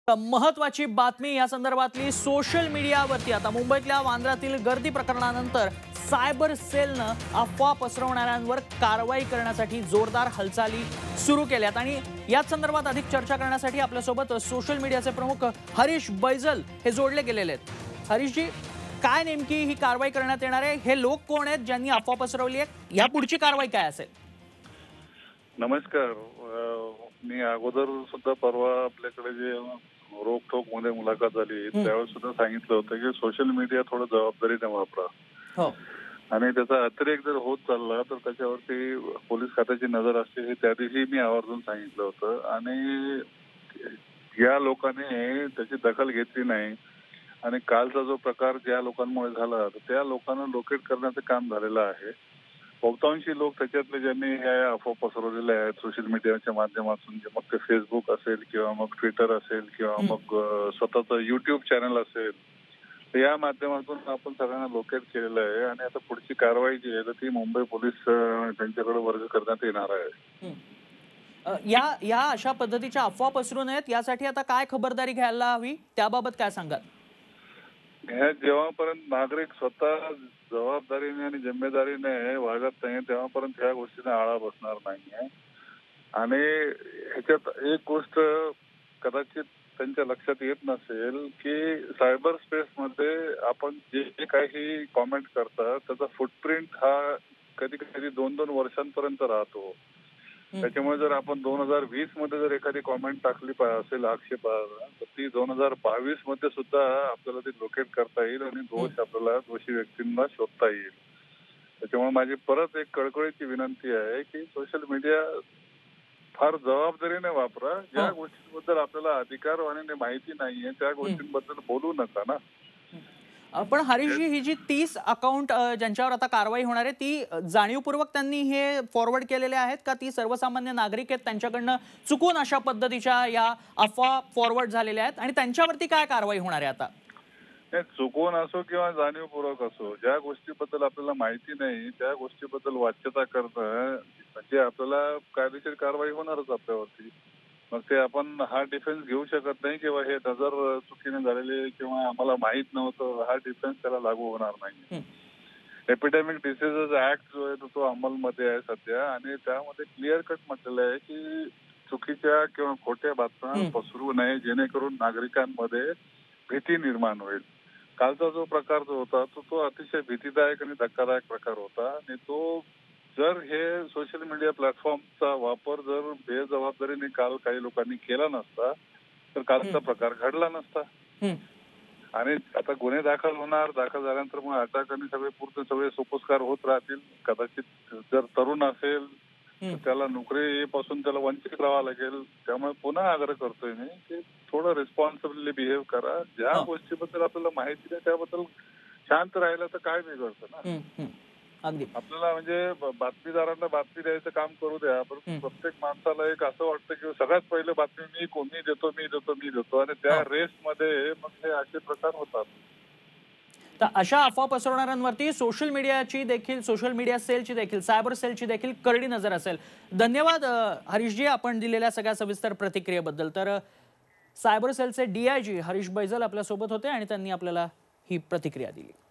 महत्वाची बातमी या संदर्भातली सोशल मीडियावरती आता मुंबईतल्या वांद्र्यातील गर्दी प्रकरणानंतर सायबर सेलनं अफवा पसरवणाऱ्यांवर कारवाई करण्यासाठी जोरदार हालचाली सुरू केल्यात आणि याच संदर्भात अधिक चर्चा करण्यासाठी आपल्यासोबत सोशल मीडियाचे प्रमुख हरीश बैजल हे जोडले गेलेले आहेत। हरीशजी, काय नेमकी ही कारवाई करण्यात येणार आहे? हे लोक कोण आहेत ज्यांनी अफवा पसरवली आहे? या पुढची कारवाई काय असेल? नमस्कार। मी अगोदर सुद्धा परवा आपल्याकडे जे रोकठोक मध्ये मुलाखत झाली त्यावेळेस सुद्धा सांगितलं होतं की सोशल मीडिया थोडं जबाबदारीने वापरा आणि त्याचा अतिरेक जर होत चालला तर त्याच्यावरती पोलीस खात्याची नजर असते हे त्या दिवशी मी आवर्जून सांगितलं होतं आणि या लोकांनी त्याची दखल घेतली नाही आणि कालचा जो प्रकार ज्या लोकांमुळे झाला त्या लोकांना लोकेट करण्याचं काम झालेलं आहे। बहुतांशी लोक त्याच्यातले ज्यांनी ह्या अफवा पसरवलेल्या आहेत सोशल मीडियाच्या माध्यमातून, मग ते फेसबुक असेल किंवा मग ट्विटर असेल किंवा मग स्वतःचं युट्यूब चॅनल असेल, तर या माध्यमातून आपण सगळ्यांना लोकेट केलेलं आहे आणि आता पुढची कारवाई जी आहे ती मुंबई पोलीस त्यांच्याकडे वर्ग करण्यात येणार आहे। या अशा पद्धतीच्या अफवा पसरू नयेत यासाठी आता काय खबरदारी घ्यायला हवी त्याबाबत काय सांगाल? जेव्हापर्यंत नागरिक स्वतः जबाबदारीने आणि जिम्मेदारीने वागत नाही तेव्हापर्यंत ह्या गोष्टीने आळा बसणार नाहीये। आणि ह्याच्यात एक गोष्ट कदाचित त्यांच्या लक्षात येत नसेल की सायबर स्पेस मध्ये आपण जे काही कॉमेंट करतात त्याचा फुटप्रिंट हा कधी कधी 2-2 वर्षांपर्यंत राहतो। त्याच्यामुळे जर आपण 2020 मध्ये जर एखादी कॉमेंट टाकली असेल आक्षेपार्ह तर ती 2022 मध्ये सुद्धा आपल्याला ती लोकेट करता येईल आणि आपल्याला दोषी व्यक्तींना शोधता येईल। त्याच्यामुळे माझी परत एक कळकळीची विनंती आहे की सोशल मीडिया फार जबाबदारीने वापरा। ज्या गोष्टींबद्दल आपल्याला अधिकार आणि माहिती नाहीये त्या गोष्टींबद्दल बोलू नका ना। पण हरीशजी, ही जी 30 अकाउंट ज्यांच्यावर आता कारवाई होणार आहे ती जाणीवपूर्वक त्यांनी हे फॉरवर्ड केलेले आहेत का ती सर्वसामान्य नागरिक आहेत त्यांच्याकडनं चुकून अशा पद्धतीच्या या अफवा फॉरवर्ड झालेल्या आहेत आणि त्यांच्यावरती काय कारवाई होणार आहे आता? चुकून असो किंवा जाणीवपूर्वक असो, ज्या गोष्टीबद्दल आपल्याला माहिती नाही त्या गोष्टीबद्दल वाच्यता करणं म्हणजे आपल्याला कायदेशीर कारवाई होणारच आपल्यावरती। मग ते आपण हा डिफेन्स घेऊ शकत नाही किंवा हे नजर चुकीने झालेले किंवा आम्हाला माहित नव्हतं हा डिफेन्स त्याला लागू होणार नाही। एपिडेमिक डिसीजेस ऍक्ट जो आहे तो अंमलमध्ये आहे सध्या आणि त्यामध्ये क्लिअर कट म्हटलेलं आहे की चुकीच्या किंवा खोट्या बातम्या पसरवू नये जेणेकरून नागरिकांमध्ये भीती निर्माण होईल। कालचा जो प्रकार जो होता तो अतिशय भीतीदायक आणि धक्कादायक प्रकार होता आणि तो जर हे सोशल मीडिया प्लॅटफॉर्मचा वापर जर बेजबाबदारीने काल काही लोकांनी केला नसता तर कालचा प्रकार घडला नसता। आणि आता गुन्हे दाखल होणार, दाखल झाल्यानंतर मग अटक आणि सगळे सोपस्कार होत राहतील। कदाचित जर तरुण असेल तर त्याला नोकरीपासून त्याला वंचित राहावं लागेल। त्यामुळे पुन्हा आग्रह करतोय मी की थोडं रिस्पॉन्सिबली बिहेव करा। ज्या गोष्टीबद्दल आपल्याला माहिती नाही त्याबद्दल शांत राहिलं तर काय बिघडतं ना। आपल्याला म्हणजे बातमीदारांना बातमी द्यायचं काम करू द्या, पण प्रत्येक माणसाला एक असं वाटतं की सगळ्यात पहिले बातमी मी देतो आणि त्या रेसमध्ये मग हे असे प्रकार होतात। तर अशा अफवा पसरवणाऱ्यांवरती सोशल मीडिया सेलची देखील सायबर सेलची देखील करडी नजर असेल। धन्यवाद हरीशजी आपण दिलेल्या सगळ्या सविस्तर प्रतिक्रियेबद्दल। तर सायबर सेलचे DIG हरीश बैजल आपल्या सोबत होते आणि त्यांनी आपल्याला ही प्रतिक्रिया दिली।